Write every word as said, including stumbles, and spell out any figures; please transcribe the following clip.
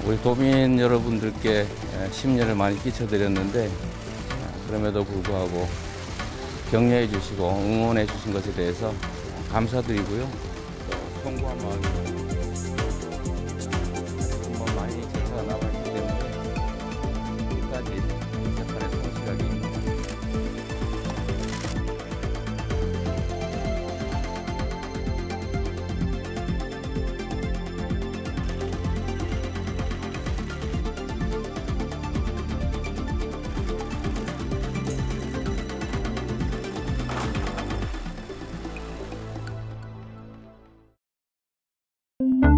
우리 도민 여러분들께 심려를 많이 끼쳐드렸는데 그럼에도 불구하고 격려해 주시고 응원해 주신 것에 대해서 감사드리고요. 또 송구한 마음으로 정말 많이 제사가 남아있기 때문에 끝까지 재판에 성실하게 you